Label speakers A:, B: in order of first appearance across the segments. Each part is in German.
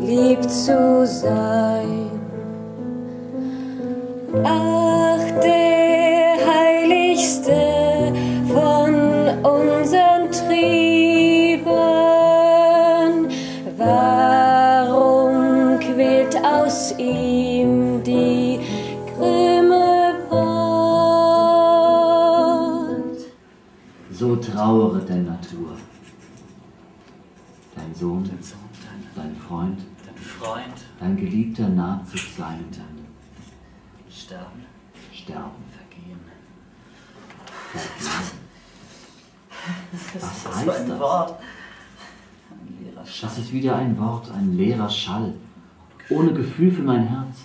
A: lieb zu sein. Ach, der heiligste von unseren Trieben, warum quillt aus ihm die grimme Brand?
B: So trauere denn Natur. Dein Sohn, dein Freund, dein Geliebter naht sich seinem Ende.
C: Sterben, vergehen.
B: Was heißt das?
C: Ein Wort. Ein leerer Schall.
B: Das ist wieder ein Wort, ein leerer Schall, ohne Gefühl für mein Herz.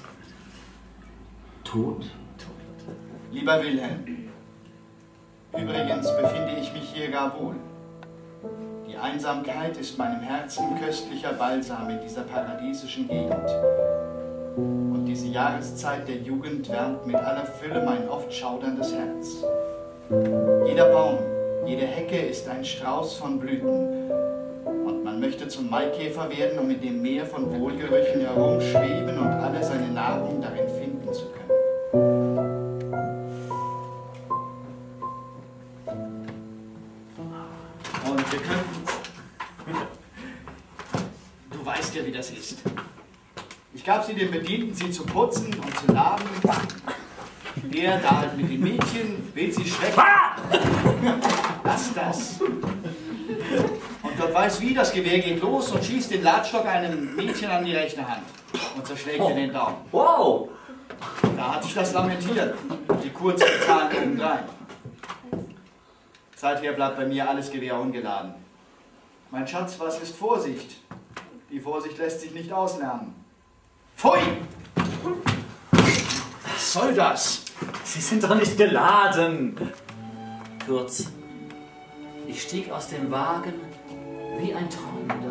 B: Tod.
D: Lieber Wilhelm, übrigens befinde ich mich hier gar wohl. Die Einsamkeit ist meinem Herzen köstlicher Balsam in dieser paradiesischen Gegend. Und diese Jahreszeit der Jugend wärmt mit aller Fülle mein oft schauderndes Herz. Jeder Baum, jede Hecke ist ein Strauß von Blüten. Und man möchte zum Maikäfer werden, um in dem Meer von Wohlgerüchen herumschweben und alle seine Nahrung darin finden zu können. Und wir könnten... Du weißt ja, wie das ist. Ich gab sie den Bedienten, sie zu putzen und zu laden. Der da halt mit dem Mädchen will sie schrecken. Lass das. Und Gott weiß wie, das Gewehr geht los und schießt den Ladstock einem Mädchen an die rechte Hand und zerschlägt ihr den Daumen.
C: Wow!
D: Da hat sich das lamentiert. Die kurzen Zahlen obendrein. Seither bleibt bei mir alles Gewehr ungeladen. Mein Schatz, was ist Vorsicht? Die Vorsicht lässt sich nicht auslernen. Pfui! Was soll das?
C: Sie sind doch nicht geladen. Kurz, ich stieg aus dem Wagen wie ein Träumender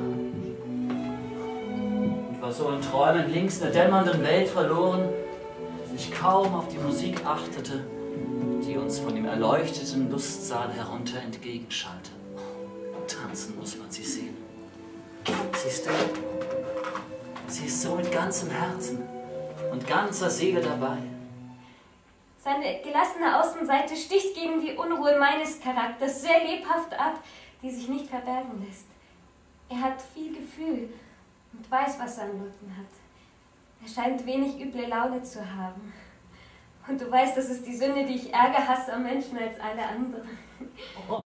C: und war so in Träumen links der dämmernden Welt verloren, dass ich kaum auf die Musik achtete, die uns von dem erleuchteten Lustsaal herunter entgegenschallte. Tanzen muss man sie sehen. Siehst du, sie ist so mit ganzem Herzen und ganzer Seele dabei.
A: Seine gelassene Außenseite sticht gegen die Unruhe meines Charakters sehr lebhaft ab, die sich nicht verbergen lässt. Er hat viel Gefühl und weiß, was er am Rücken hat. Er scheint wenig üble Laune zu haben. Und du weißt, das ist die Sünde, die ich ärger hasse am Menschen als alle anderen.